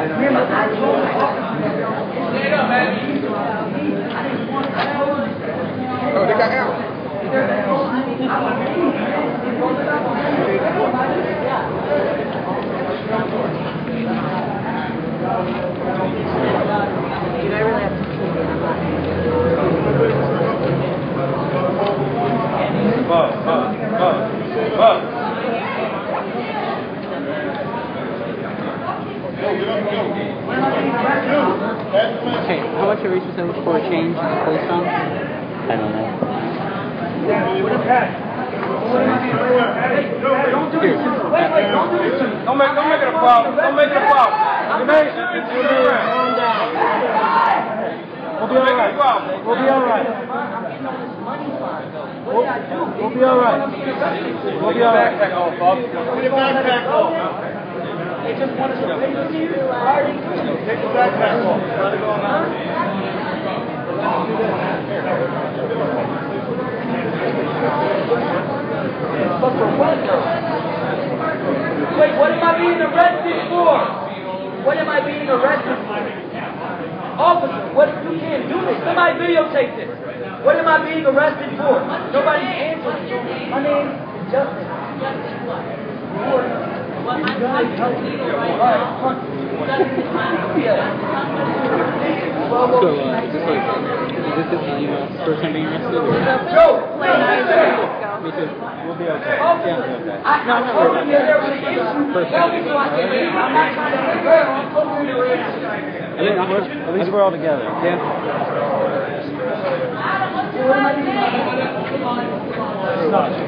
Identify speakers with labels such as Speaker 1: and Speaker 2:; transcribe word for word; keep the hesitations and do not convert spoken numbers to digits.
Speaker 1: Oh, they got out.
Speaker 2: Buck, buck, buck, buck.
Speaker 3: Okay, how much are we supposed for a change in the post on? I don't know.
Speaker 2: Don't do this. Don't make, don't make it a problem. Don't make it a problem. Jermaine, calm down. We'll be all right. We'll be all right. We'll, we'll be all right. We'll be all right. Backpack off, Bob. Put your backpack off. They just want us to pay for you. Take the backpack off. How's it going on? But for what though? Wait, what am I being arrested for? What am I being arrested for? Officer, what you can't do this. Somebody videotape this. What am I being arrested for? Nobody answers. My name is Justin.
Speaker 4: Well, I'm trying to leave it right now.
Speaker 3: So, uh, is this like, is this the uh, first time being arrested? Or?
Speaker 2: Joe!
Speaker 3: Me too.
Speaker 2: We'll be okay.
Speaker 3: Yeah, we'll be okay. No, I'm not worried about that. First time.
Speaker 2: I'm not trying to be girl. I'm supposed to be
Speaker 3: At least, we're,
Speaker 2: At least we're all together.
Speaker 3: yeah.
Speaker 2: Not